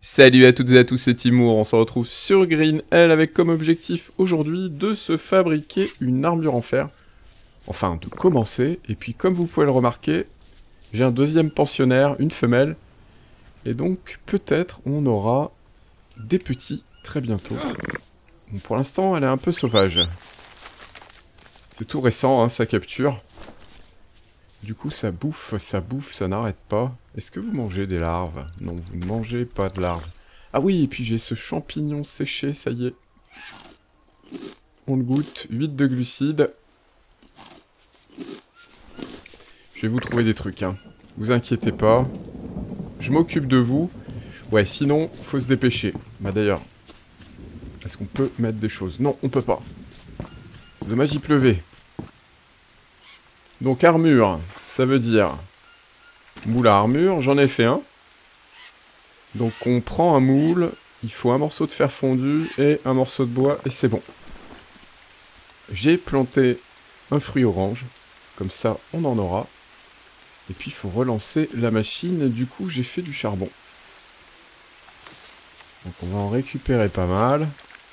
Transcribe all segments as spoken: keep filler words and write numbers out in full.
Salut à toutes et à tous, c'est Timour, on se retrouve sur Green Hell avec comme objectif aujourd'hui de se fabriquer une armure en fer. Enfin, de commencer, et puis comme vous pouvez le remarquer, j'ai un deuxième pensionnaire, une femelle, et donc peut-être on aura des petits très bientôt. Bon, pour l'instant, elle est un peu sauvage. C'est tout récent, hein, sa capture. Du coup, ça bouffe, ça bouffe, ça n'arrête pas. Est-ce que vous mangez des larves? Non, vous ne mangez pas de larves. Ah oui, et puis j'ai ce champignon séché, ça y est. On le goûte, huit de glucides. Je vais vous trouver des trucs, hein. Vous inquiétez pas. Je m'occupe de vous. Ouais, sinon, faut se dépêcher. Bah d'ailleurs, est-ce qu'on peut mettre des choses? Non, on peut pas. C'est dommage, il pleuvait. Donc armure, ça veut dire moule à armure, j'en ai fait un. Donc on prend un moule, il faut un morceau de fer fondu et un morceau de bois et c'est bon. J'ai planté un fruit orange, comme ça on en aura. Et puis il faut relancer la machine, et du coup j'ai fait du charbon. Donc on va en récupérer pas mal.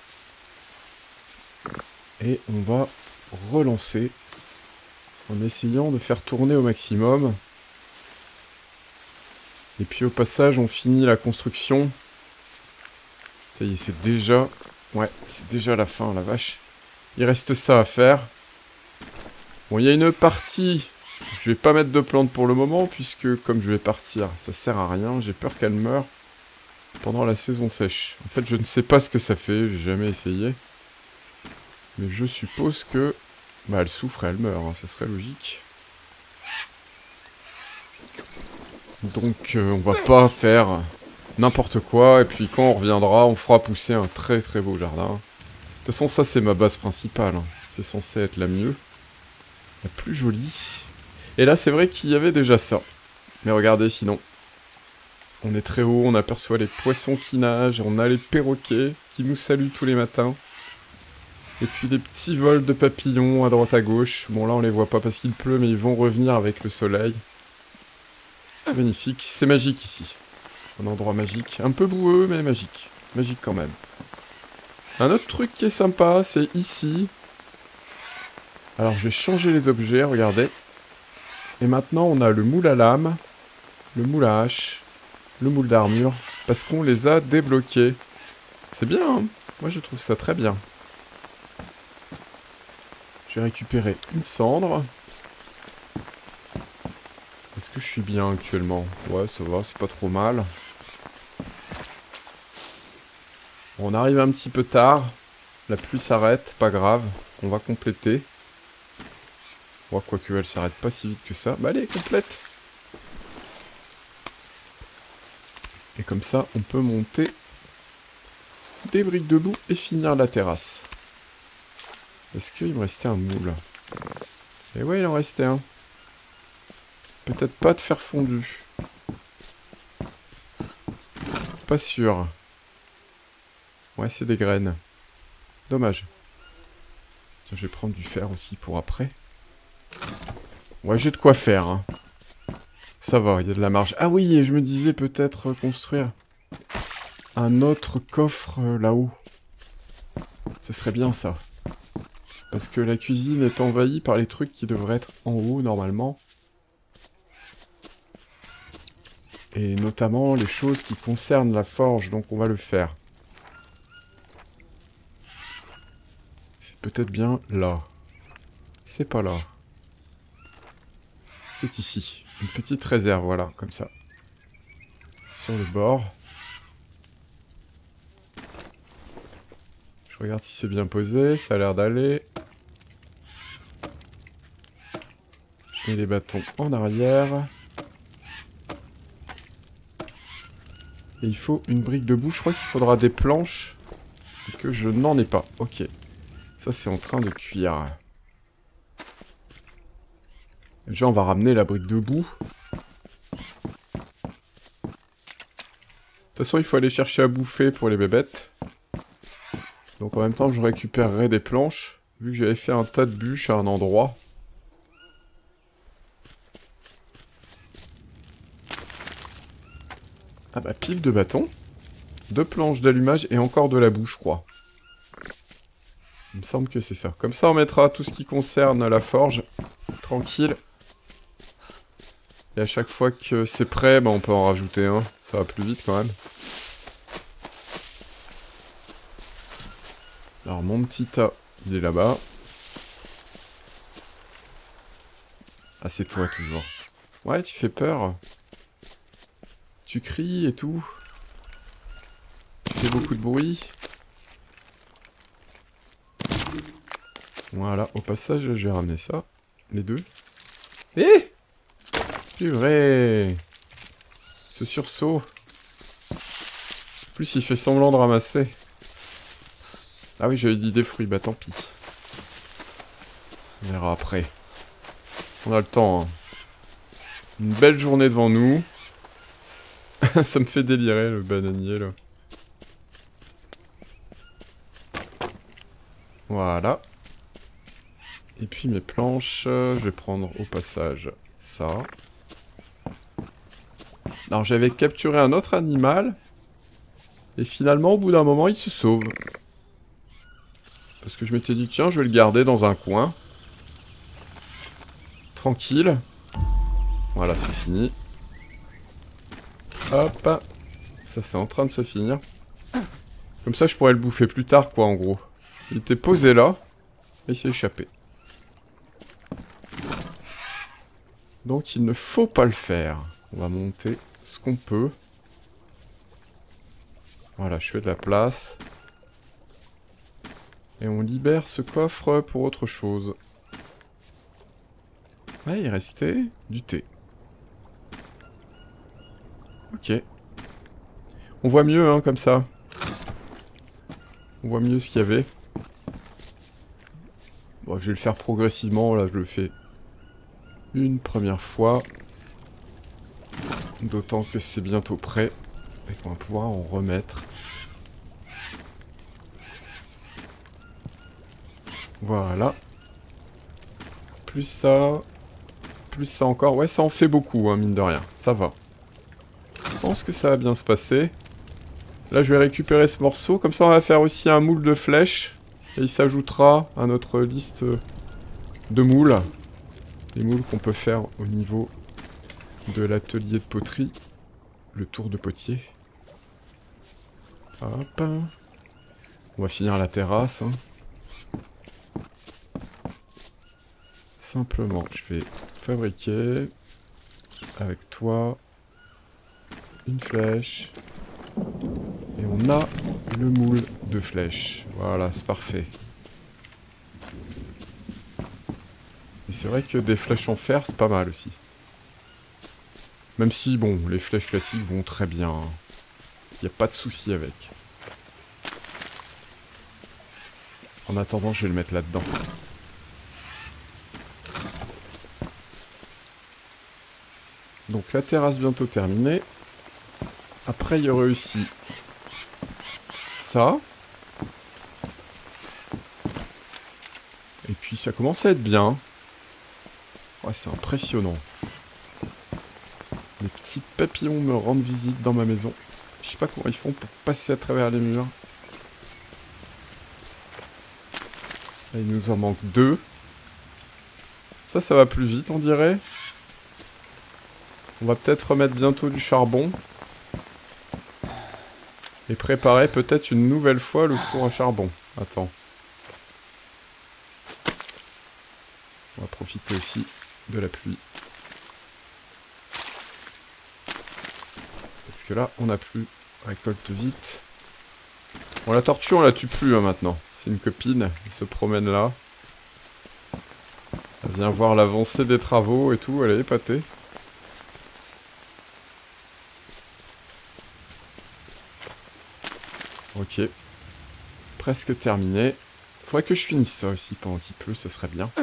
Et on va relancer en essayant de faire tourner au maximum. Et puis au passage, on finit la construction. Ça y est, c'est déjà... Ouais, c'est déjà la fin, la vache. Il reste ça à faire. Bon, il y a une partie... Je vais pas mettre de plantes pour le moment, puisque comme je vais partir, ça sert à rien. J'ai peur qu'elle meure pendant la saison sèche. En fait, je ne sais pas ce que ça fait, j'ai jamais essayé. Mais je suppose que... Bah, elle souffre et elle meurt, hein, ça serait logique. Donc euh, on va pas faire n'importe quoi, et puis quand on reviendra, on fera pousser un très très beau jardin. De toute façon, ça c'est ma base principale, hein. C'est censé être la mieux, la plus jolie. Et là c'est vrai qu'il y avait déjà ça. Mais regardez sinon, on est très haut, on aperçoit les poissons qui nagent, on a les perroquets qui nous saluent tous les matins. Et puis des petits vols de papillons à droite à gauche. Bon là on les voit pas parce qu'il pleut, mais ils vont revenir avec le soleil. C'est magnifique, c'est magique ici. Un endroit magique, un peu boueux mais magique. Magique quand même. Un autre truc qui est sympa, c'est ici. Alors je vais changer les objets, regardez. Et maintenant on a le moule à lame, le moule à hache, le moule d'armure, parce qu'on les a débloqués. C'est bien, hein? Moi je trouve ça très bien. Je vais récupérer une cendre. Est-ce que je suis bien actuellement? Ouais, ça va, c'est pas trop mal. On arrive un petit peu tard. La pluie s'arrête, pas grave. On va compléter. Bon, quoique elle s'arrête pas si vite que ça. Bah allez, complète. Et comme ça, on peut monter des briques de boue et finir la terrasse. Est-ce qu'il me restait un moule? Et ouais, il en restait un. Peut-être pas de fer fondu. Pas sûr. Ouais, c'est des graines. Dommage. Tiens, je vais prendre du fer aussi pour après. Ouais, j'ai de quoi faire, hein. Ça va, il y a de la marge. Ah oui, et je me disais peut-être construire un autre coffre euh, là-haut. Ce serait bien ça. Parce que la cuisine est envahie par les trucs qui devraient être en haut normalement. Et notamment les choses qui concernent la forge, donc on va le faire. C'est peut-être bien là. C'est pas là. C'est ici. Une petite réserve, voilà, comme ça. Sur le bord. Je regarde si c'est bien posé, ça a l'air d'aller. Je mets les bâtons en arrière. Et il faut une brique de boue. Je crois qu'il faudra des planches. Et que je n'en ai pas. Ok. Ça, c'est en train de cuire. Déjà, on va ramener la brique de boue. De toute façon, il faut aller chercher à bouffer pour les bébêtes. Donc en même temps, je récupérerai des planches. Vu que j'avais fait un tas de bûches à un endroit. Ah bah, pile de bâtons. Deux planches d'allumage et encore de la boue, je crois. Il me semble que c'est ça. Comme ça, on mettra tout ce qui concerne la forge. Tranquille. Et à chaque fois que c'est prêt, bah, on peut en rajouter un. Ça va plus vite quand même. Alors mon petit tas, il est là-bas. Ah, c'est toi toujours. Ouais, tu fais peur. Tu cries et tout. Tu fais beaucoup de bruit. Voilà, au passage, j'ai ramené ça. Les deux. Eh! Purée! Ce sursaut. En plus, il fait semblant de ramasser. Ah oui, j'avais dit des fruits, bah tant pis. On verra après. On a le temps, hein. Une belle journée devant nous. Ça me fait délirer, le bananier, là. Voilà. Et puis mes planches, je vais prendre au passage ça. Alors j'avais capturé un autre animal. Et finalement, au bout d'un moment, il se sauve. Parce que je m'étais dit, tiens, je vais le garder dans un coin. Tranquille. Voilà, c'est fini. Hop. Ça, c'est en train de se finir. Comme ça, je pourrais le bouffer plus tard, quoi, en gros. Il était posé là. Et il s'est échappé. Donc, il ne faut pas le faire. On va monter ce qu'on peut. Voilà, je fais de la place. Et on libère ce coffre pour autre chose. Ouais, il restait du thé. Ok. On voit mieux, hein, comme ça. On voit mieux ce qu'il y avait. Bon, je vais le faire progressivement. Là, je le fais une première fois. D'autant que c'est bientôt prêt. Et qu'on va pouvoir en remettre. Voilà. Plus ça... Plus ça encore. Ouais, ça en fait beaucoup, hein, mine de rien. Ça va. Je pense que ça va bien se passer. Là, je vais récupérer ce morceau. Comme ça, on va faire aussi un moule de flèches. Et il s'ajoutera à notre liste de moules. Les moules qu'on peut faire au niveau de l'atelier de poterie. Le tour de potier. Hop. On va finir la terrasse. Hein. Simplement, je vais fabriquer avec toi une flèche. Et on a le moule de flèche. Voilà, c'est parfait. Et c'est vrai que des flèches en fer, c'est pas mal aussi. Même si, bon, les flèches classiques vont très bien. Il n'y a pas de souci avec. En attendant, je vais le mettre là-dedans. Donc la terrasse bientôt terminée. Après, il y aurait aussi ça. Et puis ça commence à être bien. Ouais, c'est impressionnant. Les petits papillons me rendent visite dans ma maison. Je sais pas comment ils font pour passer à travers les murs. Là, il nous en manque deux. Ça, ça va plus vite, on dirait. On va peut-être remettre bientôt du charbon. Et préparer peut-être une nouvelle fois le four à charbon. Attends. On va profiter aussi de la pluie. Parce que là, on n'a plus. Récolte vite. Bon, la tortue, on la tue plus hein, maintenant. C'est une copine. Elle se promène là. Elle vient voir l'avancée des travaux et tout. Elle est épatée. Ok. Presque terminé. Faudrait que je finisse ça aussi pendant qu'il pleut, ça serait bien.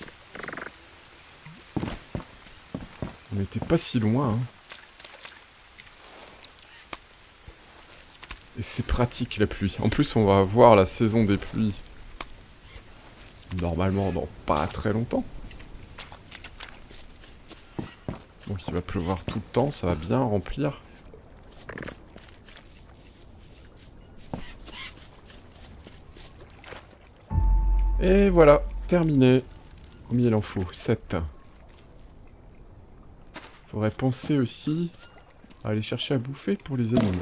On n'était pas si loin, hein. Et c'est pratique la pluie. En plus, on va avoir la saison des pluies. Normalement, dans pas très longtemps. Donc il va pleuvoir tout le temps, ça va bien remplir. Et voilà, terminé. Combien il en faut? sept. Faudrait penser aussi à aller chercher à bouffer pour les animaux.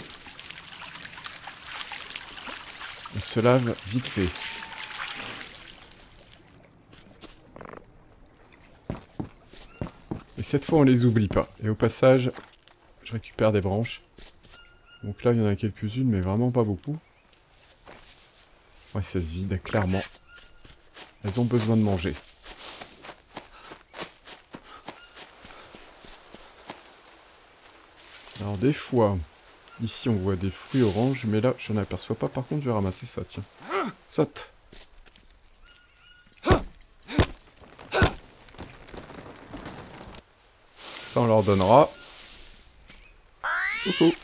On se lave vite fait. Et cette fois, on les oublie pas. Et au passage, je récupère des branches. Donc là, il y en a quelques-unes, mais vraiment pas beaucoup. Ouais, ça se vide, clairement. Elles ont besoin de manger. Alors des fois, ici on voit des fruits oranges, mais là, je n'en aperçois pas. Par contre, je vais ramasser ça, tiens. Saute! Ça, on leur donnera. Coucou!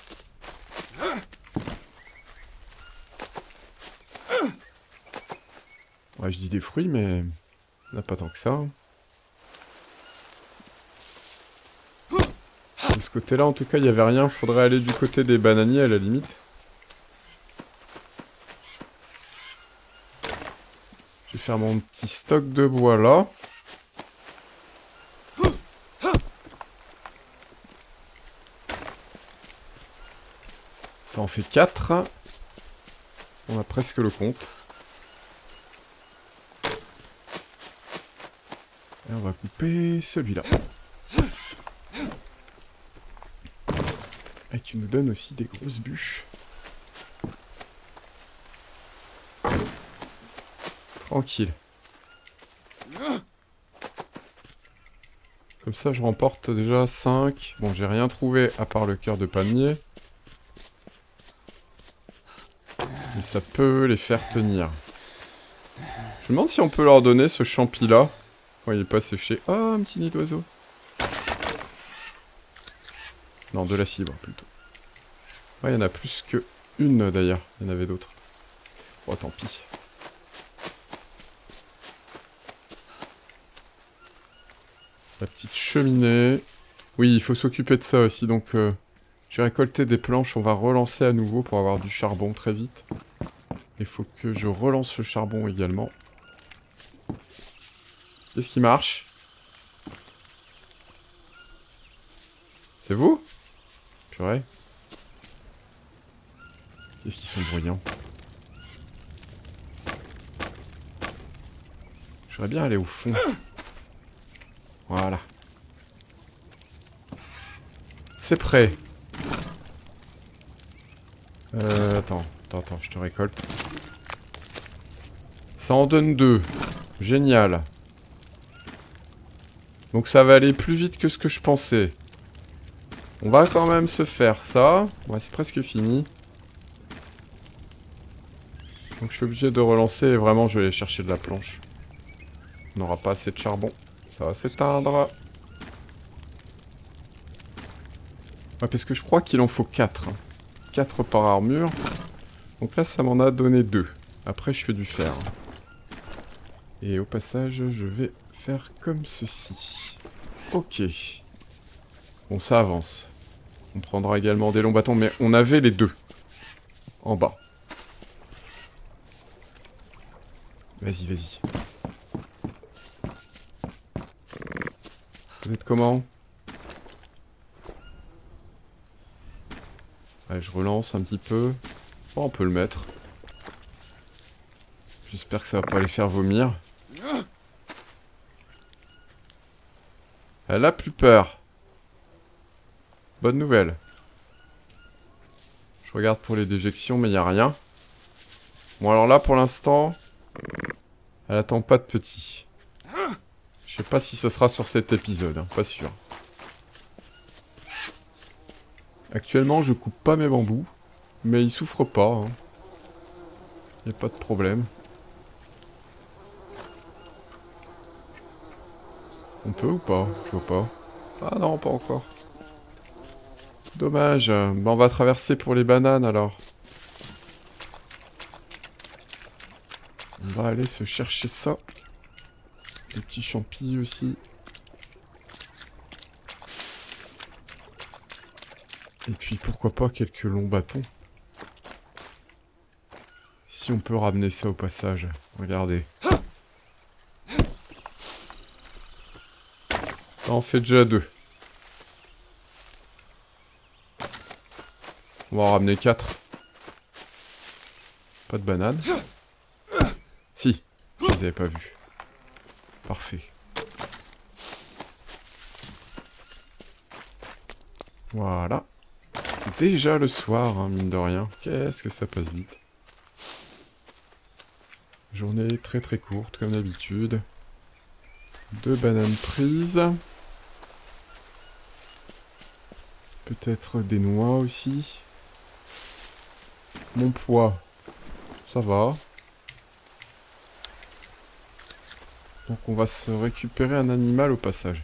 Ouais, je dis des fruits, mais... il n'y en a pas tant que ça. De ce côté-là, en tout cas, il n'y avait rien. Faudrait aller du côté des bananiers, à la limite. Je vais faire mon petit stock de bois, là. Ça en fait quatre. On a presque le compte. Et on va couper celui-là. Et qui nous donne aussi des grosses bûches. Tranquille. Comme ça, je remporte déjà cinq. Bon, j'ai rien trouvé à part le cœur de palmier. Mais ça peut les faire tenir. Je me demande si on peut leur donner ce champi-là. Quand il est pas séché. Oh, un petit nid d'oiseau. Non, de la fibre plutôt. Ouais, il y en a plus que une d'ailleurs. Il y en avait d'autres. Oh, tant pis. La petite cheminée. Oui, il faut s'occuper de ça aussi. Donc, euh, j'ai récolté des planches. On va relancer à nouveau pour avoir du charbon très vite. Il faut que je relance le charbon également. Qu'est-ce qui marche? C'est vous? Purée. Qu'est-ce qu'ils sont bruyants? J'aimerais bien aller au fond. Voilà. C'est prêt. Euh, attends, attends, attends, je te récolte. Ça en donne deux. Génial. Donc ça va aller plus vite que ce que je pensais. On va quand même se faire ça. Ouais, c'est presque fini. Donc je suis obligé de relancer et vraiment je vais aller chercher de la planche. On n'aura pas assez de charbon. Ça va s'éteindre. Ouais, parce que je crois qu'il en faut quatre. quatre par armure. Donc là, ça m'en a donné deux. Après, je fais du fer. Et au passage, je vais faire comme ceci. Ok. Bon, ça avance. On prendra également des longs bâtons, mais on avait les deux. En bas. Vas-y, vas-y. Vous êtes comment? Allez, je relance un petit peu. Bon, on peut le mettre. J'espère que ça va pas les faire vomir. Elle a plus peur. Bonne nouvelle. Je regarde pour les déjections, mais il n'y a rien. Bon, alors là, pour l'instant, elle attend pas de petit. Je sais pas si ça sera sur cet épisode, hein, pas sûr. Actuellement, je coupe pas mes bambous, mais ils souffrent pas. Hein. Y a pas de problème. On peut ou pas? Je vois pas. Ah non, pas encore. Dommage. Bah, on va traverser pour les bananes alors. On va aller se chercher ça. Les petits champis aussi. Et puis pourquoi pas quelques longs bâtons. Si on peut ramener ça au passage. Regardez. Ça en fait déjà deux. On va en ramener quatre. Pas de banane. Si, je les avais pas vus. Parfait. Voilà. C'est déjà le soir, hein, mine de rien. Qu'est-ce que ça passe vite. Journée très très courte, comme d'habitude. Deux bananes prises. Peut-être des noix aussi. Mon poids, ça va. Donc on va se récupérer un animal au passage.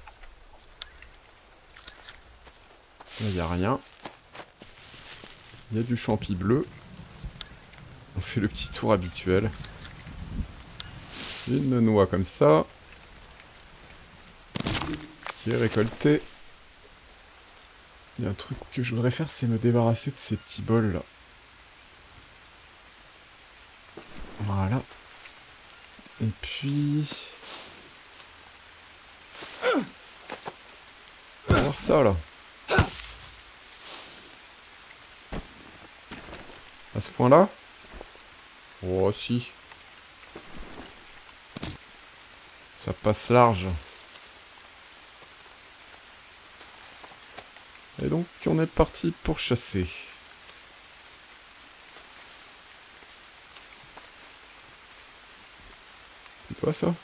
Là, il n'y a rien. Il y a du champi bleu. On fait le petit tour habituel. Une noix comme ça. Qui est récoltée. Il y a un truc que je voudrais faire, c'est me débarrasser de ces petits bols là. Voilà. Et puis... on va voir ça là. À ce point là? Oh si. Ça passe large. Et donc on est parti pour chasser. C'est toi ça?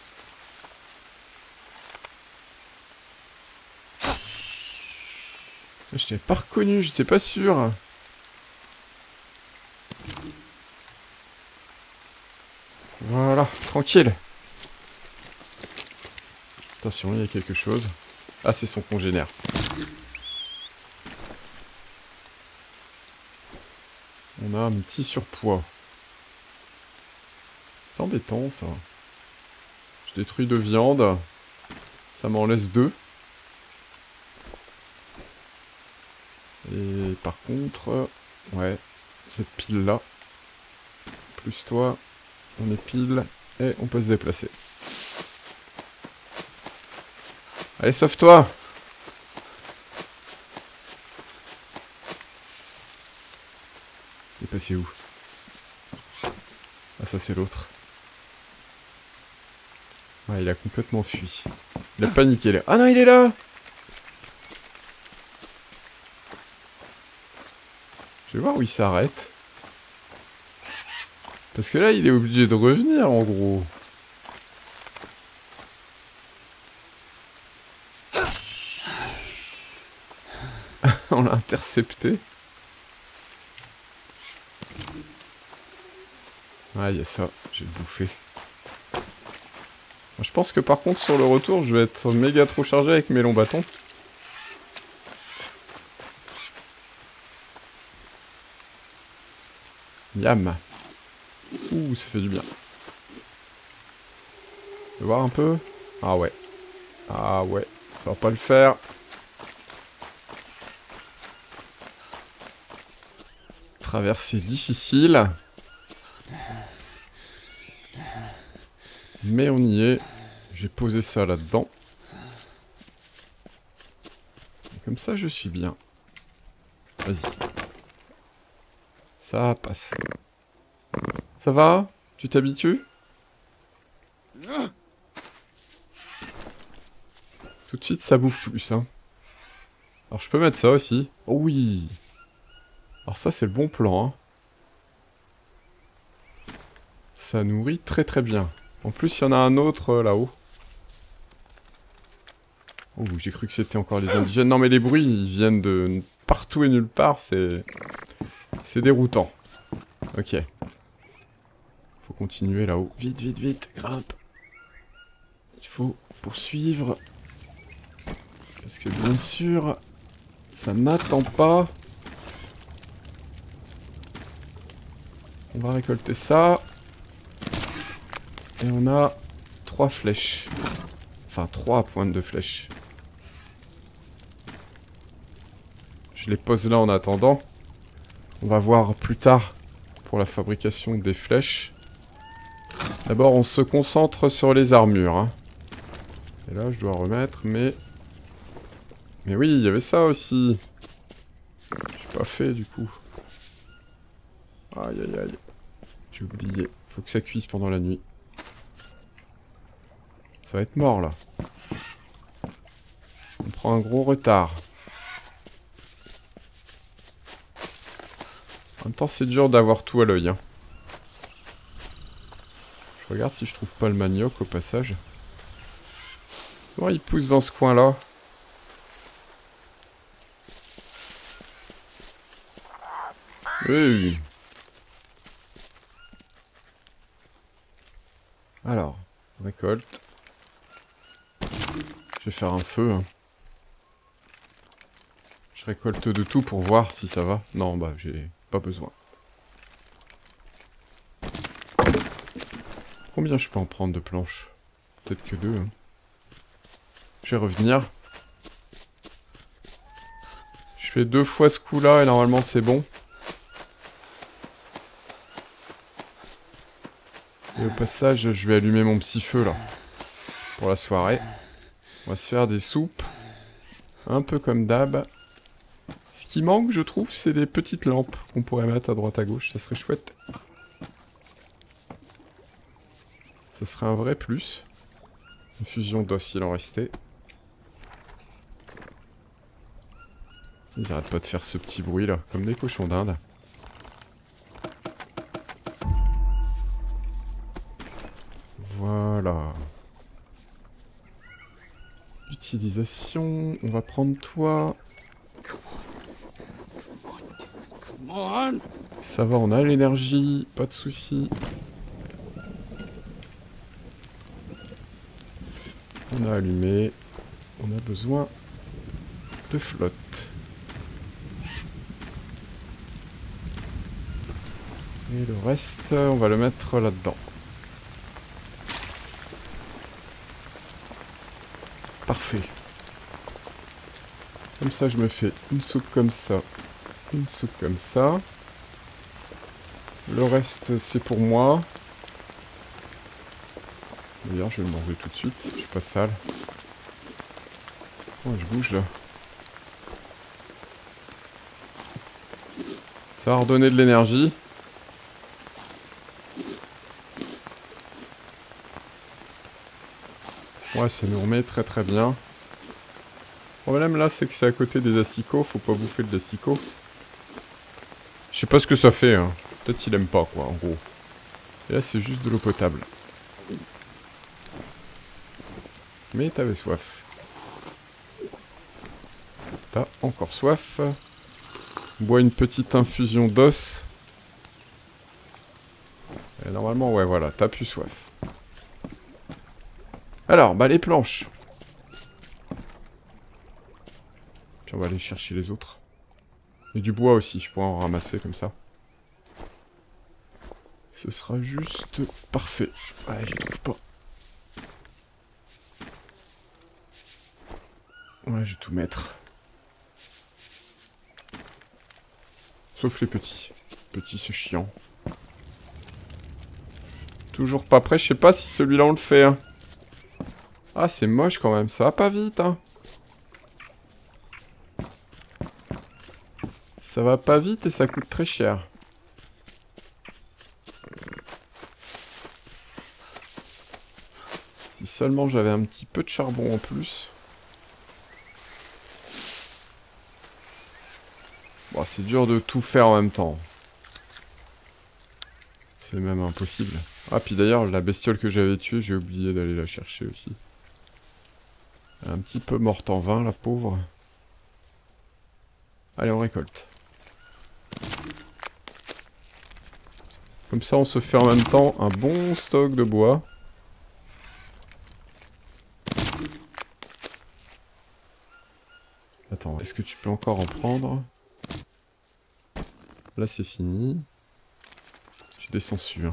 Je t'avais pas reconnu, j'étais pas sûr. Voilà, tranquille. Attention, il y a quelque chose. Ah, c'est son congénère. On a un petit surpoids. C'est embêtant, ça. Je détruis deux viandes. Ça m'en laisse deux. Et par contre... ouais, cette pile-là. Plus toi, on est pile. Et on peut se déplacer. Allez, sauve-toi! Il est passé où? Ah, ça c'est l'autre. Ouais, il a complètement fui. Il a paniqué là. Ah non, il est là! Je vais voir où il s'arrête. Parce que là, il est obligé de revenir, en gros. On l'a intercepté. Ah, il y a ça. J'ai bouffé. Je pense que par contre, sur le retour, je vais être méga trop chargé avec mes longs bâtons. Yam. Ouh, ça fait du bien. Je vais voir un peu. Ah ouais. Ah ouais. Ça va pas le faire. Traversée difficile. Mais on y est. J'ai posé ça là-dedans. Comme ça, je suis bien. Vas-y. Ça passe. Ça va? Tu t'habitues? Tout de suite, ça bouffe plus, hein. Alors, je peux mettre ça aussi. Oh oui. Alors ça, c'est le bon plan, hein. Ça nourrit très très bien. En plus, il y en a un autre euh, là-haut. Oh, j'ai cru que c'était encore les indigènes. Non, mais les bruits, ils viennent de partout et nulle part. C'est... c'est déroutant. Ok. Faut continuer là-haut. Vite, vite, vite. Grimpe. Il faut poursuivre. Parce que bien sûr, ça n'attend pas. On va récolter ça. Et on a trois flèches. Enfin, trois pointes de flèches. Je les pose là en attendant. On va voir plus tard pour la fabrication des flèches. D'abord, on se concentre sur les armures. Hein. Et là, je dois remettre mes Mais oui, il y avait ça aussi. J'ai pas fait du coup. Aïe aïe aïe. J'ai oublié. Faut que ça cuise pendant la nuit. Ça va être mort là. On prend un gros retard. En même temps, c'est dur d'avoir tout à l'œil. Hein. Je regarde si je trouve pas le manioc au passage. Souvent, il pousse dans ce coin-là. Oui. Alors, récolte. Je vais faire un feu. Hein. Je récolte de tout pour voir si ça va. Non, bah, j'ai pas besoin. Combien je peux en prendre de planches? Peut-être que deux. Hein. Je vais revenir. Je fais deux fois ce coup-là et normalement c'est bon. Et au passage, je vais allumer mon petit feu là. Pour la soirée. On va se faire des soupes. Un peu comme d'hab. Ce qui manque, je trouve, c'est des petites lampes qu'on pourrait mettre à droite à gauche. Ça serait chouette. Ça serait un vrai plus. Une fusion d'os, il en restait. Ils arrêtent pas de faire ce petit bruit là, comme des cochons d'Inde. Voilà. Utilisation, on va prendre toi. Ça va, on a l'énergie, pas de soucis. On a allumé. On a besoin de flotte. Et le reste, on va le mettre là-dedans. Parfait. Comme ça, je me fais une soupe comme ça. Une soupe comme ça. Le reste, c'est pour moi. D'ailleurs, je vais le manger tout de suite. Je suis pas sale. Oh, je bouge là. Ça va redonner de l'énergie. Ouais, ça nous remet très très bien. Le problème là, c'est que c'est à côté des asticots. Faut pas bouffer de l'asticots. Je sais pas ce que ça fait. Hein. Peut-être qu'il aime pas, quoi, en gros. Et là, c'est juste de l'eau potable. Mais t'avais soif. T'as encore soif. Bois une petite infusion d'os. Et normalement, ouais, voilà, t'as plus soif. Alors, bah les planches. Puis on va aller chercher les autres. Et du bois aussi, je pourrais en ramasser comme ça. Ce sera juste parfait. Ouais, j'y trouve pas. Ouais, je vais tout mettre. Sauf les petits. Petits, c'est chiant. Toujours pas prêt, je sais pas si celui-là on le fait. Hein. Ah, c'est moche quand même, ça va pas vite, hein. Ça va pas vite et ça coûte très cher. Si seulement j'avais un petit peu de charbon en plus. Bon, c'est dur de tout faire en même temps. C'est même impossible. Ah, puis d'ailleurs, la bestiole que j'avais tuée, j'ai oublié d'aller la chercher aussi. Elle est un petit peu morte en vain, la pauvre. Allez, on récolte. Comme ça, on se fait en même temps un bon stock de bois. Attends, est-ce que tu peux encore en prendre? Là, c'est fini. J'ai des censures.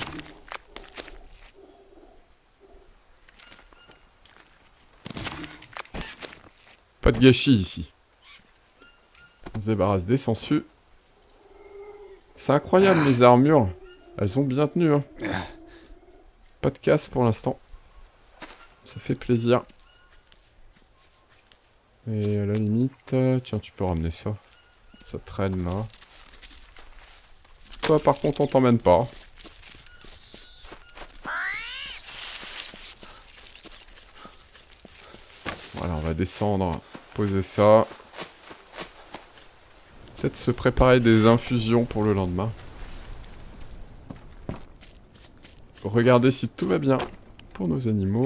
Pas de gâchis ici. On se débarrasse des sangsues. C'est incroyable les armures. Elles ont bien tenu. Hein. Pas de casse pour l'instant. Ça fait plaisir. Et à la limite... euh, tiens, tu peux ramener ça. Ça traîne là. Toi, par contre, on t'emmène pas. Voilà, on va descendre, poser ça. Peut-être se préparer des infusions pour le lendemain. Regardez si tout va bien pour nos animaux.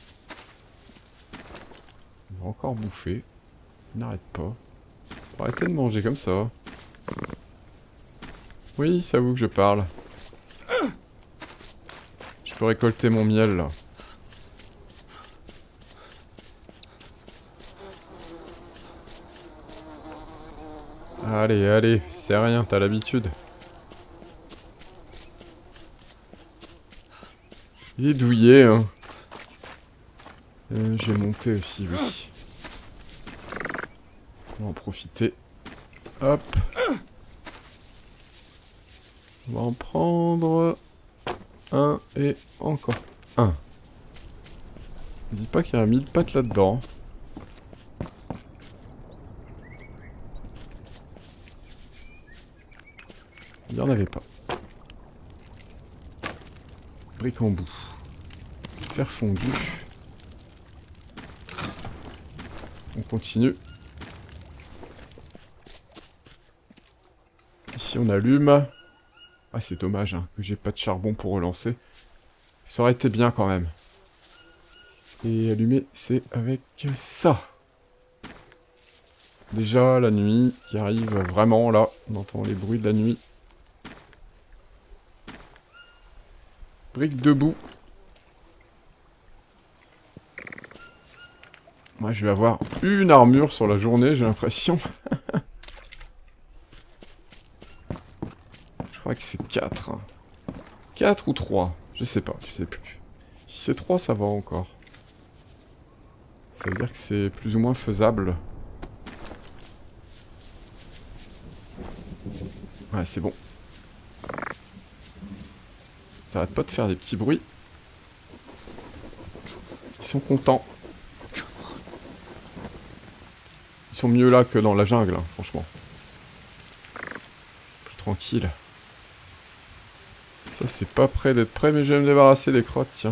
On va encore bouffer. Il n'arrête pas. Faut arrêter de manger comme ça. Oui, c'est à vous que je parle. Je peux récolter mon miel là. Allez, allez, c'est rien, t'as l'habitude. Il est douillé, hein. Euh, J'ai monté aussi, oui. On va en profiter. Hop. On va en prendre un et encore un. Ne dis pas qu'il y a mille pattes là-dedans. Il n'y en avait pas. Brique en bout. Fer fondu. On continue. Ici on allume. Ah c'est dommage hein, que j'ai pas de charbon pour relancer. Ça aurait été bien quand même. Et allumer c'est avec ça. Déjà la nuit qui arrive vraiment là. On entend les bruits de la nuit. Brique debout. Moi je vais avoir une armure sur la journée j'ai l'impression. Je crois que c'est quatre. quatre ou trois, je sais pas, je sais plus. Si c'est trois, ça va encore. Ça veut dire que c'est plus ou moins faisable. Ouais, c'est bon. Ça arrête pas de faire des petits bruits. Ils sont contents. Ils sont mieux là que dans la jungle, hein, franchement. Plus tranquille. Ça, c'est pas prêt d'être prêt, mais je vais me débarrasser des crottes, tiens.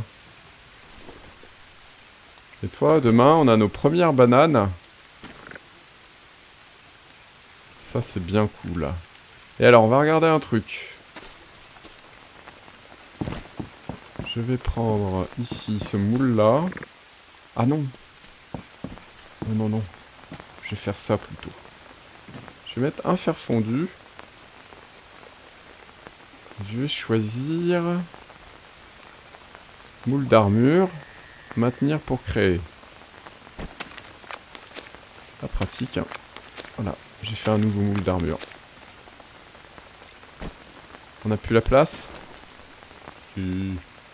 Et toi, demain, on a nos premières bananes. Ça, c'est bien cool. Et alors, on va regarder un truc. Je vais prendre ici ce moule-là. Ah non. Non, non, non. Je vais faire ça plutôt. Je vais mettre un fer fondu. Je vais choisir... moule d'armure. Maintenir pour créer. Pas pratique. Hein. Voilà, j'ai fait un nouveau moule d'armure. On n'a plus la place. Et...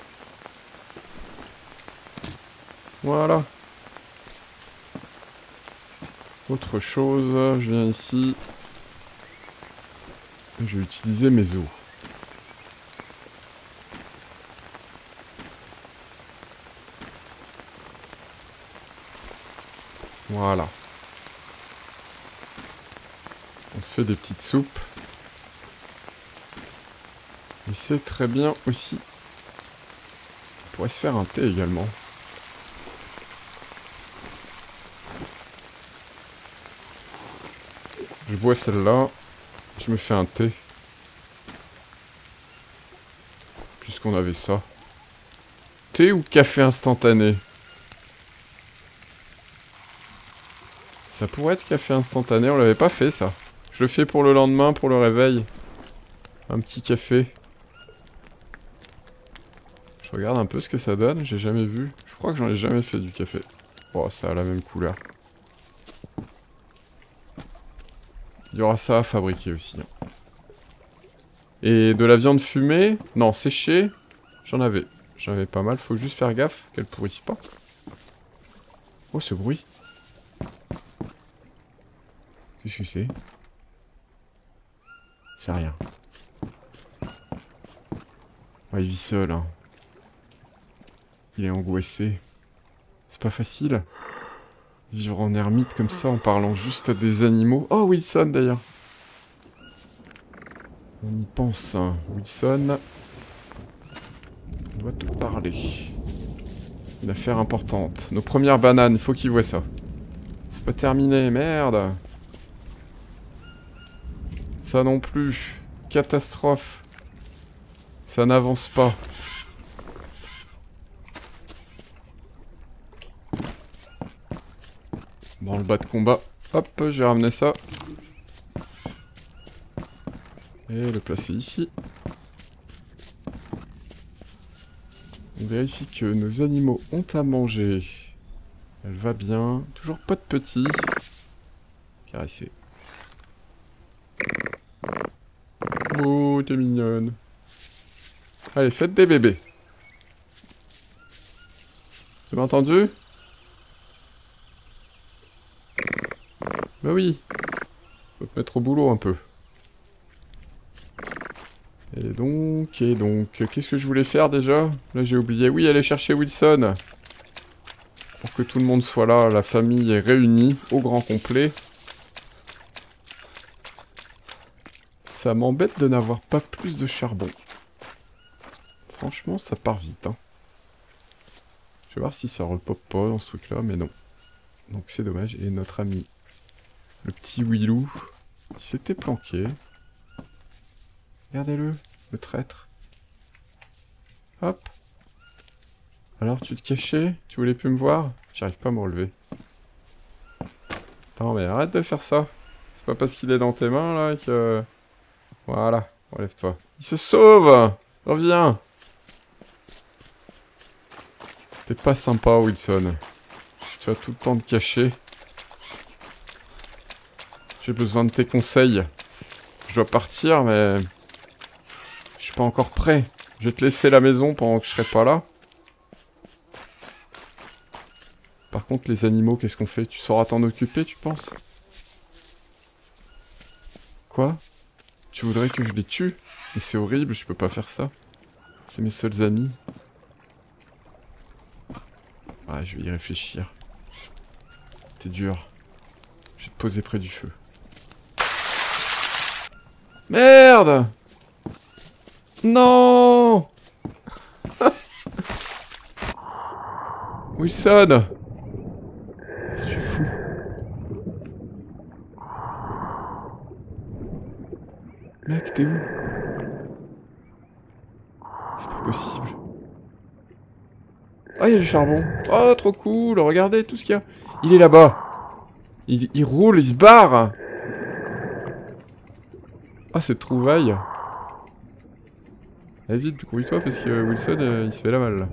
voilà. Autre chose, je viens ici. Je vais utiliser mes os. Voilà. On se fait des petites soupes. Et c'est très bien aussi. On pourrait se faire un thé également. Je bois celle-là. Je me fais un thé. Puisqu'on avait ça. Thé ou café instantané? Ça pourrait être café instantané, on l'avait pas fait ça. Je le fais pour le lendemain, pour le réveil. Un petit café. Je regarde un peu ce que ça donne, j'ai jamais vu. Je crois que j'en ai jamais fait du café. Oh, ça a la même couleur. Il y aura ça à fabriquer aussi. Et de la viande fumée? Non, séchée. J'en avais. J'en avais pas mal, faut juste faire gaffe qu'elle pourrisse pas. Oh, ce bruit. Qu'est-ce que c'est? C'est rien. Oh, il vit seul, hein. Il est angoissé. C'est pas facile. Vivre en ermite comme ça en parlant juste à des animaux. Oh, Wilson d'ailleurs. On y pense. Hein. Wilson. On doit te parler. Une affaire importante. Nos premières bananes, il faut qu'ils voient ça. C'est pas terminé, merde. Ça non plus. Catastrophe. Ça n'avance pas. Dans le bas de combat. Hop, j'ai ramené ça. Et le placer ici. On vérifie que nos animaux ont à manger. Elle va bien. Toujours pas de petits. Caresser. Oh, t'es mignonne. Allez, faites des bébés. Tu m'as entendu? Bah oui. Faut te mettre au boulot un peu. Et donc, et donc, qu'est-ce que je voulais faire déjà? Là j'ai oublié, oui, aller chercher Wilson. Pour que tout le monde soit là, la famille est réunie, au grand complet. Ça m'embête de n'avoir pas plus de charbon. Franchement, ça part vite, hein. Je vais voir si ça repop pas dans ce truc-là, mais non. Donc c'est dommage, et notre ami, le petit Willou, il s'était planqué. Regardez-le, le traître. Hop. Alors, tu te cachais? Tu voulais plus me voir? J'arrive pas à me relever. Attends, mais arrête de faire ça. C'est pas parce qu'il est dans tes mains, là, que... Voilà, relève-toi. Il se sauve! Reviens! T'es pas sympa, Wilson. Tu vas tout le temps te cacher. J'ai besoin de tes conseils. Je dois partir, mais... Je suis pas encore prêt. Je vais te laisser la maison pendant que je serai pas là. Par contre, les animaux, qu'est-ce qu'on fait? Tu sauras t'en occuper, tu penses? Quoi? Tu voudrais que je les tue? Mais c'est horrible, je peux pas faire ça. C'est mes seuls amis. Ah, je vais y réfléchir. T'es dur. Je vais te poser près du feu. Merde! Non! Wilson! Je suis fou. Mec, t'es où? C'est pas possible. Ah, il y a du charbon. Oh, trop cool. Regardez tout ce qu'il y a. Il est là-bas. Il, il roule, il se barre. Ah, cette trouvaille. Allez vite, grouille-toi parce que Wilson, euh, il se fait la malle.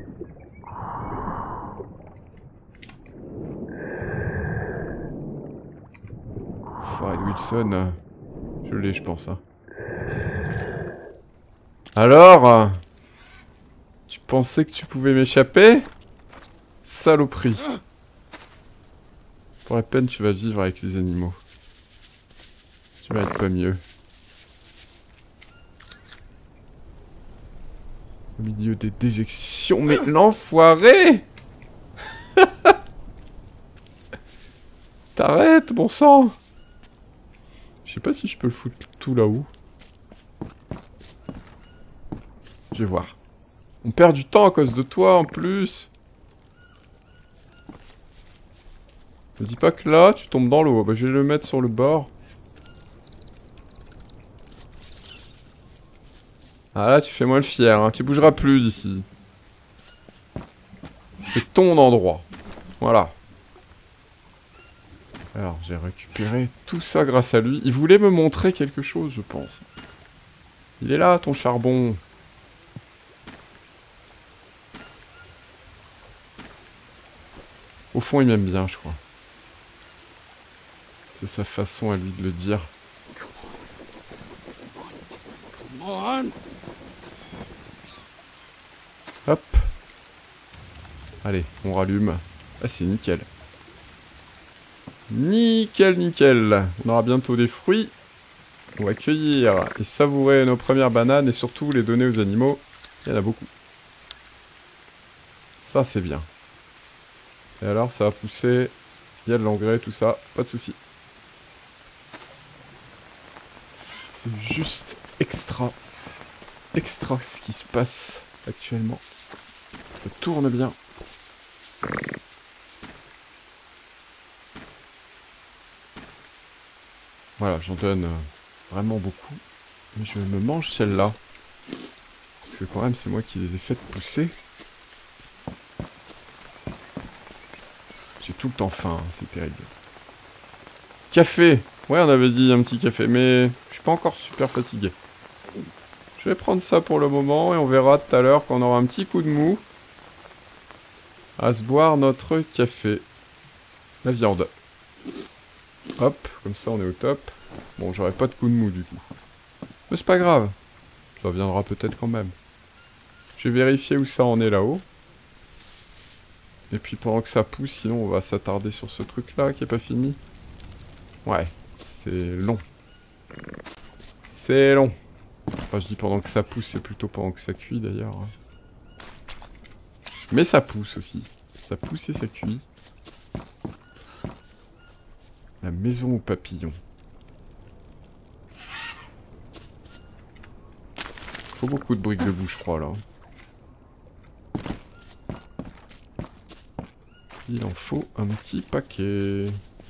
Foiré de Wilson. euh, Je l'ai, je pense. Hein. Alors euh, tu pensais que tu pouvais m'échapper? Saloperie. Pour la peine, tu vas vivre avec les animaux. Tu vas être pas mieux. Au milieu des déjections, mais l'enfoiré! T'arrêtes, bon sang! Je sais pas si je peux le foutre tout là-haut. Je vais voir. On perd du temps à cause de toi en plus. Me dis pas que là, tu tombes dans l'eau. Bah, je vais le mettre sur le bord. Ah là, tu fais moi le fier. Hein. Tu bougeras plus d'ici. C'est ton endroit. Voilà. Alors, j'ai récupéré tout ça grâce à lui. Il voulait me montrer quelque chose, je pense. Il est là, ton charbon. Au fond, il m'aime bien, je crois. C'est sa façon à lui de le dire. Hop. Allez, on rallume. Ah, c'est nickel. Nickel, nickel. On aura bientôt des fruits. On va cueillir et savourer nos premières bananes et surtout les donner aux animaux. Il y en a beaucoup. Ça, c'est bien. Et alors, ça va pousser Il y a de l'engrais, tout ça, pas de soucis. C'est juste extra, extra ce qui se passe actuellement. Ça tourne bien. Voilà, j'en donne euh, vraiment beaucoup. Mais je me mange celle-là. Parce que quand même, c'est moi qui les ai faites pousser. J'ai tout le temps faim, hein, c'est terrible. Café! Ouais, on avait dit un petit café, mais je suis pas encore super fatigué. Je vais prendre ça pour le moment et on verra tout à l'heure quand on aura un petit coup de mou à se boire notre café. La viande. Hop, comme ça on est au top. Bon, j'aurai pas de coup de mou du coup. Mais c'est pas grave. Ça viendra peut-être quand même. Je vais vérifier où ça en est là-haut. Et puis pendant que ça pousse, sinon on va s'attarder sur ce truc-là qui est pas fini. Ouais, c'est long. C'est long. Enfin, je dis pendant que ça pousse, c'est plutôt pendant que ça cuit d'ailleurs. Mais ça pousse aussi. Ça pousse et ça cuit. La maison aux papillons. Faut beaucoup de briques debout, je crois, là. Il en faut un petit paquet.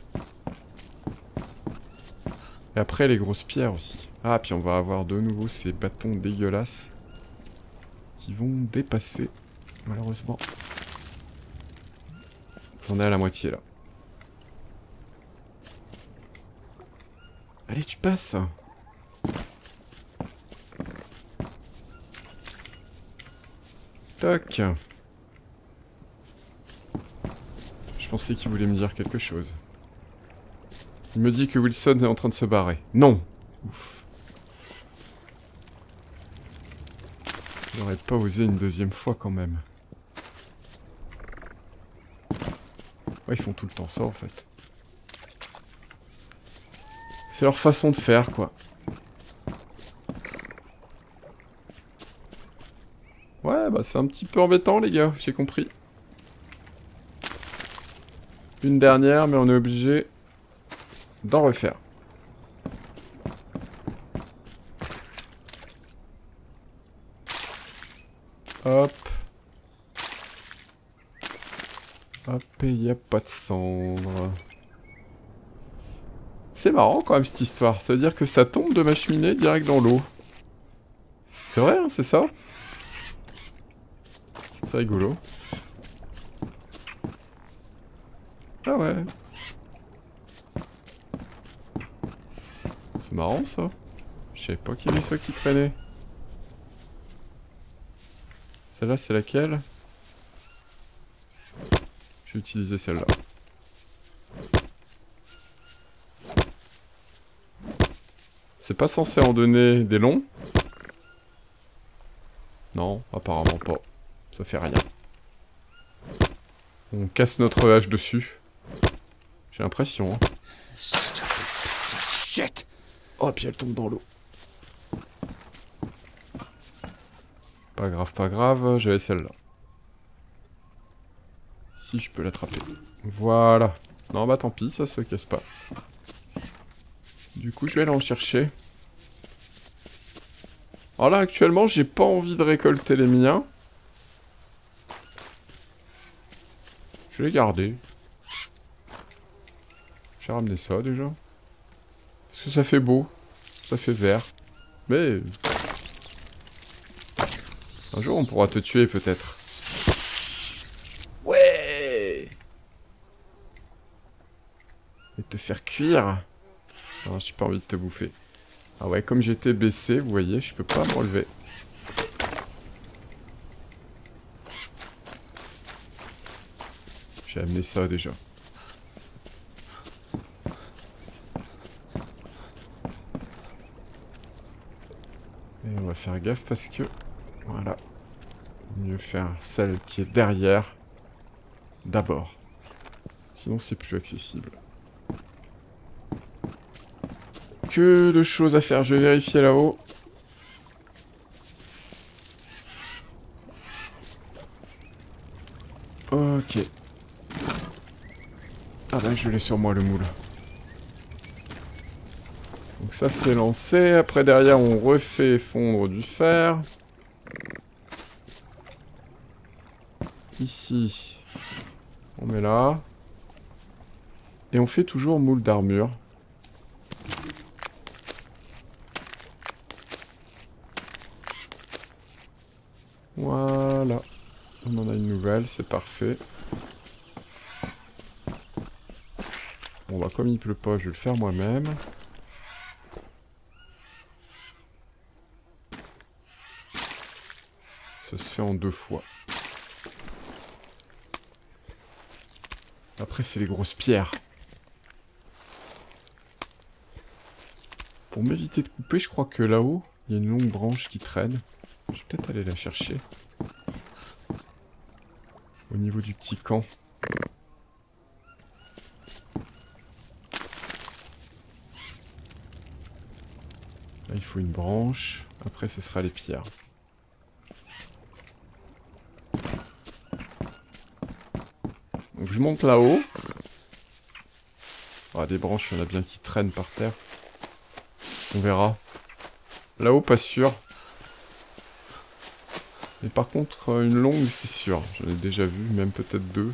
Et après, les grosses pierres aussi. Ah, puis on va avoir de nouveau ces bâtons dégueulasses qui vont dépasser, malheureusement. On est à la moitié, là. Allez, tu passes. Toc. Je pensais qu'il voulait me dire quelque chose. Il me dit que Wilson est en train de se barrer. Non. Ouf. J'aurais pas osé une deuxième fois quand même. Ouais, ils font tout le temps ça en fait. C'est leur façon de faire quoi. Ouais, bah c'est un petit peu embêtant les gars, j'ai compris. Une dernière, mais on est obligé d'en refaire. Hop. Hop, et y a pas de cendre. C'est marrant quand même cette histoire. Ça veut dire que ça tombe de ma cheminée direct dans l'eau. C'est vrai, hein, c'est ça? C'est rigolo. Ah ouais. C'est marrant ça. Je savais pas qu'il y avait ça qui traînait. Celle-là, c'est laquelle? Je vais utiliser celle-là. C'est pas censé en donner des longs? Non, apparemment pas. Ça fait rien. On casse notre hache dessus. J'ai l'impression. Hein. Oh, puis elle tombe dans l'eau. Pas grave, pas grave, j'avais celle-là. Si je peux l'attraper. Voilà. Non, bah tant pis, ça se casse pas. Du coup, je vais aller en chercher. Alors là, actuellement, j'ai pas envie de récolter les miens. Je vais les garder. J'ai ramené ça déjà. Parce que ça fait beau. Ça fait vert. Mais... un jour, on pourra te tuer peut-être. Ouais. Et te faire cuire. Non, j'ai pas envie de te bouffer. Ah ouais, comme j'étais baissé, vous voyez, je peux pas me relever. J'ai amené ça déjà. Et on va faire gaffe parce que... voilà. Mieux faire celle qui est derrière. D'abord. Sinon c'est plus accessible. Que de choses à faire, je vais vérifier là-haut. Ok. Ah ben je l'ai sur moi le moule. Donc ça c'est lancé. Après derrière on refait fondre du fer. Ici. On met là. Et on fait toujours moule d'armure. Voilà. On en a une nouvelle, c'est parfait. Bon bah comme il pleut pas, je vais le faire moi-même. Ça se fait en deux fois. Après c'est les grosses pierres. Pour m'éviter de couper, je crois que là-haut, il y a une longue branche qui traîne. Je vais peut-être aller la chercher. Au niveau du petit camp. Là, il faut une branche. Après, ce sera les pierres. Donc je monte là-haut. Ah, des branches, il y en a bien qui traînent par terre. On verra. Là-haut, pas sûr. Mais par contre, une longue, c'est sûr. J'en ai déjà vu, même peut-être deux.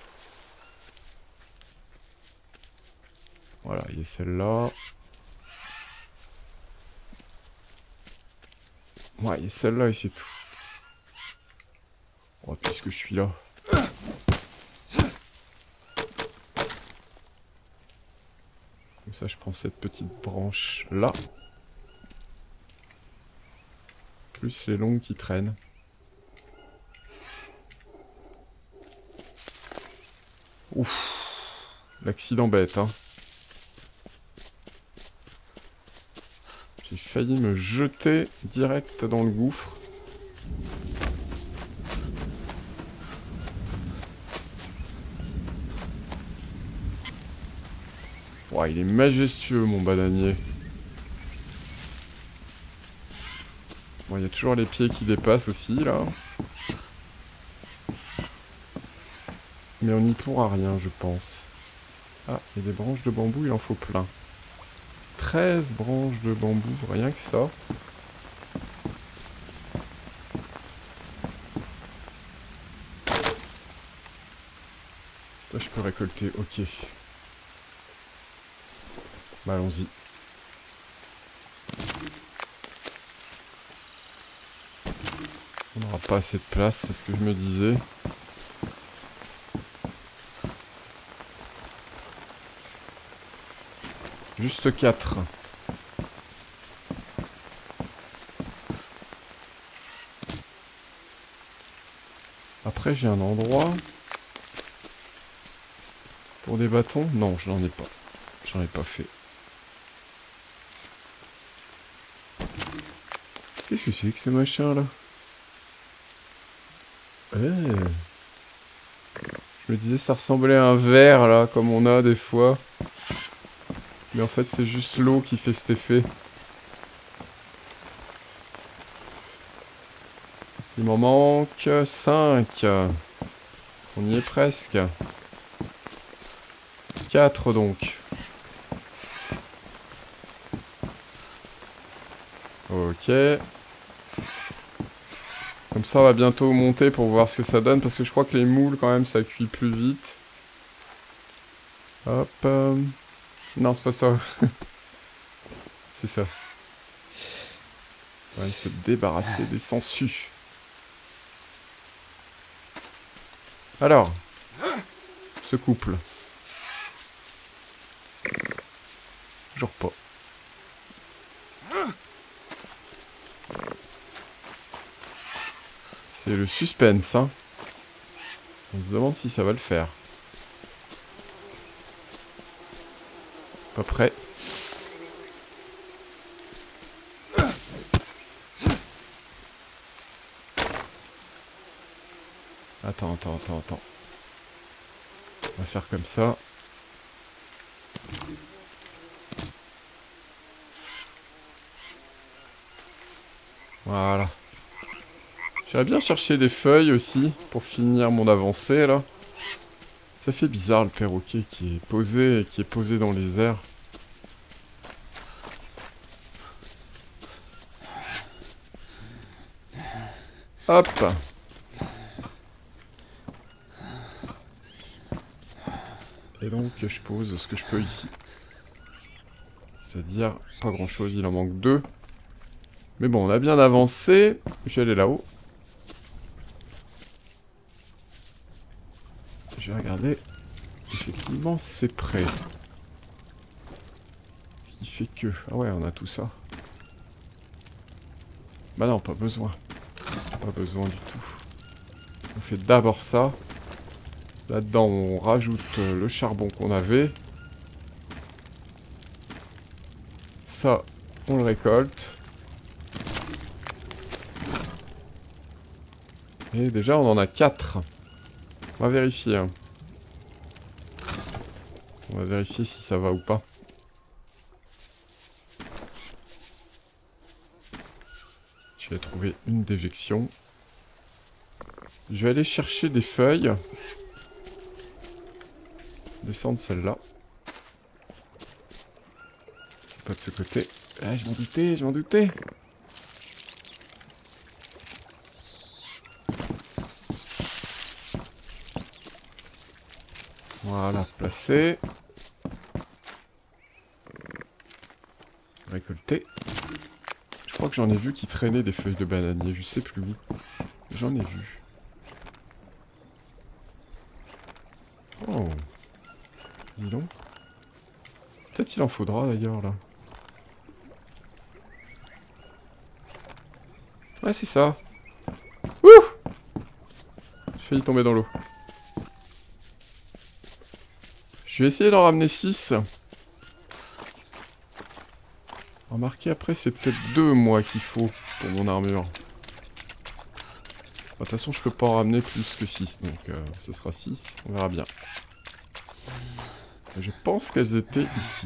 Voilà, il y a celle-là. Ouais, il y a celle-là et c'est tout. Oh, puisque je suis là. Comme ça, je prends cette petite branche-là. Plus les longues qui traînent. Ouf. L'accident bête, hein. J'ai failli me jeter direct dans le gouffre. Ouah, il est majestueux, mon bananier. Bon, il y a toujours les pieds qui dépassent aussi, là. Mais on n'y pourra rien, je pense. Ah, il y a des branches de bambou, il en faut plein. treize branches de bambou, rien que ça. Ça, je peux récolter, ok. Bah, allons-y. On n'aura pas assez de place, c'est ce que je me disais. Juste quatre. Après, j'ai un endroit... Pour des bâtons? Non, je n'en ai pas. J'en ai pas fait. Qu'est-ce que c'est que ce machin là? Eh. Je me disais ça ressemblait à un verre là, comme on a des fois. Mais en fait c'est juste l'eau qui fait cet effet. Il m'en manque cinq. On y est presque. quatre donc. Ok. Comme ça on va bientôt monter pour voir ce que ça donne. Parce que je crois que les moules quand même ça cuit plus vite. Hop. Euh... Non c'est pas ça. C'est ça. On va se débarrasser des sangsues. Alors. Ce couple. Genre pas. C'est le suspense, hein. On se demande si ça va le faire. Pas prêt. Attends, attends, attends, attends. On va faire comme ça. Voilà. J'aimerais bien chercher des feuilles aussi pour finir mon avancée là. Ça fait bizarre le perroquet qui est posé, qui est posé dans les airs. Hop. Et donc je pose ce que je peux ici. C'est-à-dire pas grand chose, il en manque deux. Mais bon, on a bien avancé. Je vais aller là-haut. Je vais regarder. Effectivement, c'est prêt. Ce qui fait que... Ah ouais, on a tout ça. Bah non, pas besoin. Pas besoin du tout. On fait d'abord ça. Là-dedans, on rajoute le charbon qu'on avait. Ça, on le récolte. Et déjà, on en a quatre. On va vérifier. Hein. On va vérifier si ça va ou pas. Je vais trouver une déjection. Je vais aller chercher des feuilles. Descendre celle-là. C'est pas de ce côté. Ah, je m'en doutais, je m'en doutais. Voilà, placé. Récolté. Je crois que j'en ai vu qui traînaient des feuilles de bananier, je sais plus où. J'en ai vu. Oh. Dis donc. Peut-être il en faudra d'ailleurs là. Ouais, c'est ça. Ouh! J'ai failli tomber dans l'eau. Je vais essayer d'en ramener six. Remarquez, après, c'est peut-être deux, moi, qu'il faut pour mon armure. De toute façon, je peux pas en ramener plus que six, donc euh, ce sera six. On verra bien. Et je pense qu'elles étaient ici.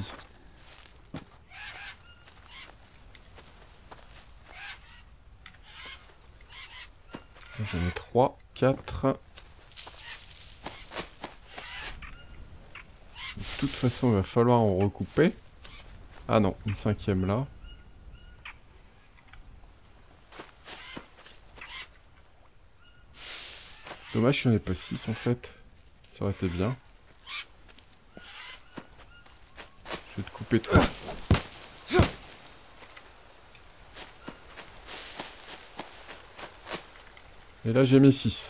J'en ai trois, quatre. De toute façon, il va falloir en recouper. Ah non, une cinquième là. Dommage qu'il n'y en ait pas six en fait. Ça aurait été bien. Je vais te couper toi. Et là j'ai mes six.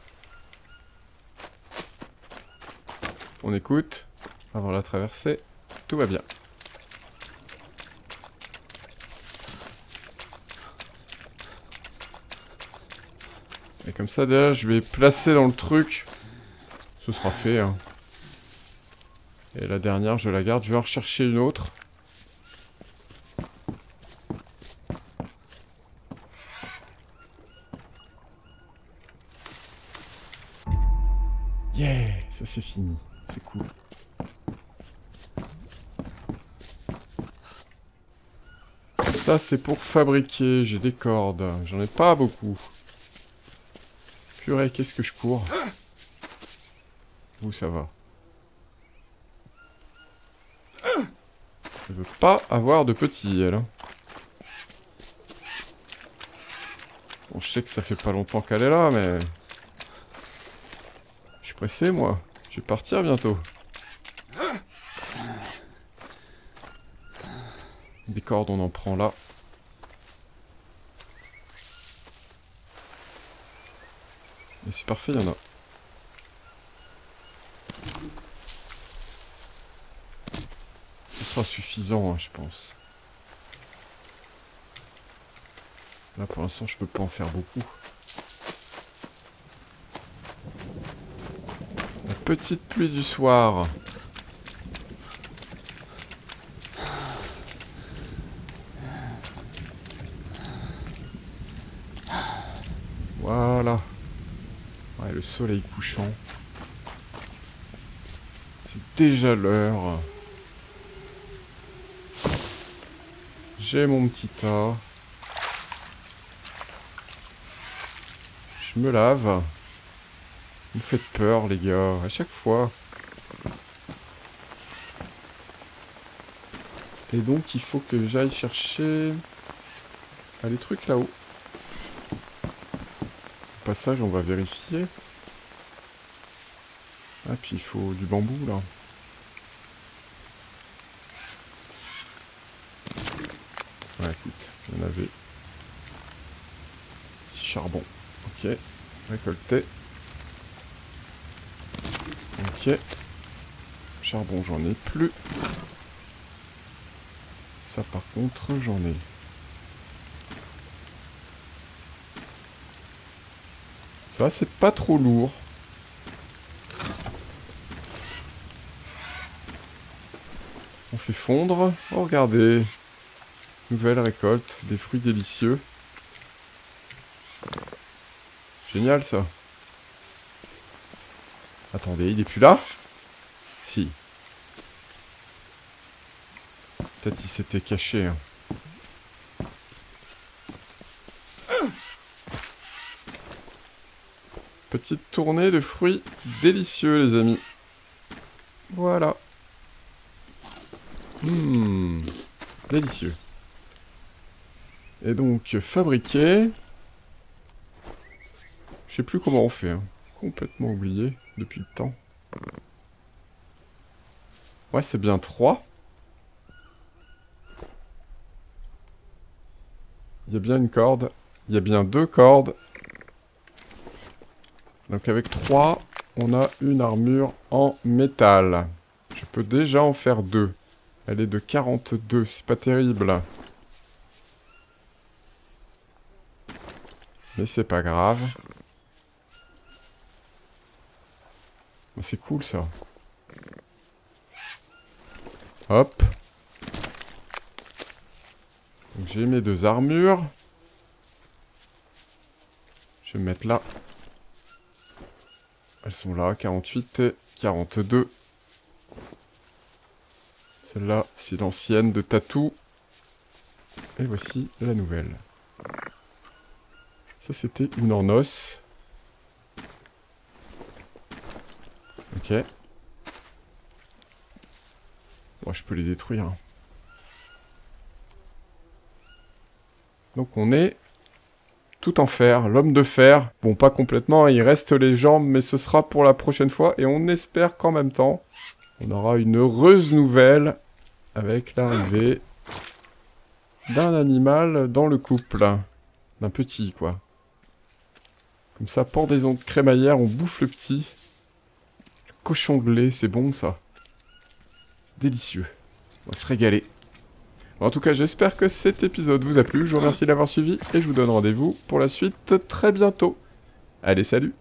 On écoute. Avant la traversée. Tout va bien. Et comme ça déjà je vais placer dans le truc. Ce sera fait hein. Et la dernière je la garde. Je vais en rechercher une autre. Yeah, ça c'est fini. C'est cool. Ça c'est pour fabriquer. J'ai des cordes. J'en ai pas beaucoup. Purée, qu'est-ce que je cours. Où ça va. Je veux pas avoir de petits, elle. Bon, je sais que ça fait pas longtemps qu'elle est là, mais... Je suis pressé, moi. Je vais partir bientôt. Des cordes, on en prend là. Et c'est parfait, il y en a. Ce sera suffisant, hein, je pense. Là, pour l'instant, je peux pas en faire beaucoup. La petite pluie du soir. Voilà. Ouais, le soleil couchant. C'est déjà l'heure. J'ai mon petit tas. Je me lave. Vous me faites peur, les gars, à chaque fois. Et donc, il faut que j'aille chercher... Ah, les trucs là-haut. Au passage, on va vérifier. Ah, puis il faut du bambou, là. Ouais, écoute, j'en avais... six charbons. Ok, récolté. Ok. Charbon, j'en ai plus. Ça, par contre, j'en ai. Ça, c'est pas trop lourd. On fait fondre. Oh, regardez. Nouvelle récolte. Des fruits délicieux. Génial, ça. Attendez, il est plus là? Si. Peut-être il s'était caché. Hein. Petite tournée de fruits délicieux, les amis. Voilà. Mmh. Délicieux. Et donc, fabriquer... Je sais plus comment on fait. Hein. Complètement oublié depuis le temps. Ouais, c'est bien trois. Il y a bien une corde. Il y a bien deux cordes. Donc avec trois, on a une armure en métal. Je peux déjà en faire deux. Elle est de quarante-deux, c'est pas terrible. Mais c'est pas grave. C'est cool ça. Hop. Donc j'ai mes deux armures. Je vais me mettre là. Elles sont là, quarante-huit et quarante-deux. Celle-là, c'est l'ancienne de Tatou. Et voici la nouvelle. Ça, c'était une en os. Ok. Bon, je peux les détruire. Hein. Donc on est tout en fer, l'homme de fer. Bon, pas complètement, il reste les jambes, mais ce sera pour la prochaine fois. Et on espère qu'en même temps, on aura une heureuse nouvelle avec l'arrivée d'un animal dans le couple. D'un petit, quoi. Comme ça, pendaison de crémaillère, on bouffe le petit. Le cochon de lait, c'est bon, ça. Délicieux. On va se régaler. En tout cas, j'espère que cet épisode vous a plu. Je vous remercie d'avoir suivi et je vous donne rendez-vous pour la suite très bientôt. Allez, salut!